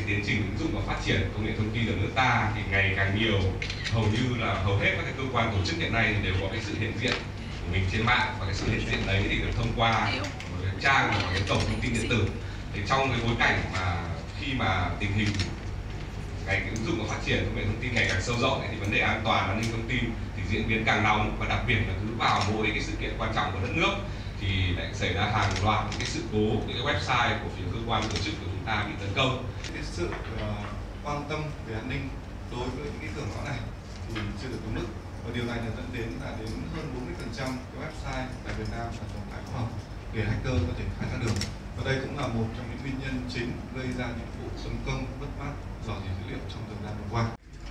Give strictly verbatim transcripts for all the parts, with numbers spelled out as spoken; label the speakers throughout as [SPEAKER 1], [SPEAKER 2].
[SPEAKER 1] tiến trình ứng dụng và phát triển công nghệ thông tin ở nước ta thì ngày càng nhiều, hầu như là hầu hết các cái cơ quan tổ chức hiện nay thì đều có cái sự hiện diện của mình trên mạng, và cái sự hiện diện đấy thì được thông qua một cái trang và cái cổng thông tin điện tử. Thì trong cái bối cảnh mà khi mà tình hình ngày cái ứng dụng và phát triển công nghệ thông tin ngày càng sâu rộng thì vấn đề an toàn an ninh thông tin thì diễn biến càng nóng, và đặc biệt là cứ vào mỗi cái sự kiện quan trọng của đất nước thì lại xảy ra hàng loạt những cái sự cố, những cái website của phía cơ quan tổ chức của chúng ta bị tấn công.
[SPEAKER 2] Cái sự uh, quan tâm về an ninh đối với những cái cửa ngõ này thì chưa được đúng mức, và điều này là dẫn đến là đến hơn bốn mươi phần trăm cái website tại Việt Nam là tồn tại khoa học để hacker có thể khai thác được. Và đây cũng là một trong những nguyên nhân chính gây ra những vụ tấn công mất mát dò dỉ dữ liệu trong thời gian vừa qua.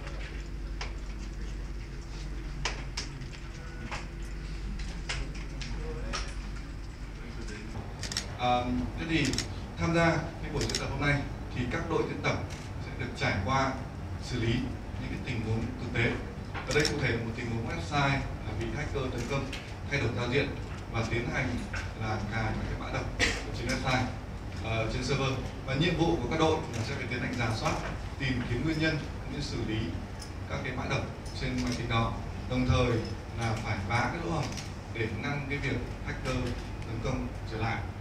[SPEAKER 2] À, thế thì tham gia cái buổi diễn tập hôm nay thì các đội diễn tập sẽ được trải qua xử lý những cái tình huống thực tế. Ở đây cụ thể là một tình huống website là bị hacker tấn công, thay đổi giao diện và tiến hành là cài các cái mã độc của trên website uh, trên server. Và nhiệm vụ của các đội là sẽ phải tiến hành rà soát, tìm kiếm nguyên nhân cũng như xử lý các cái mã độc trên máy tính đó. Đồng thời là phải phá cái lỗ hổng để ngăn cái việc hacker tấn công trở lại.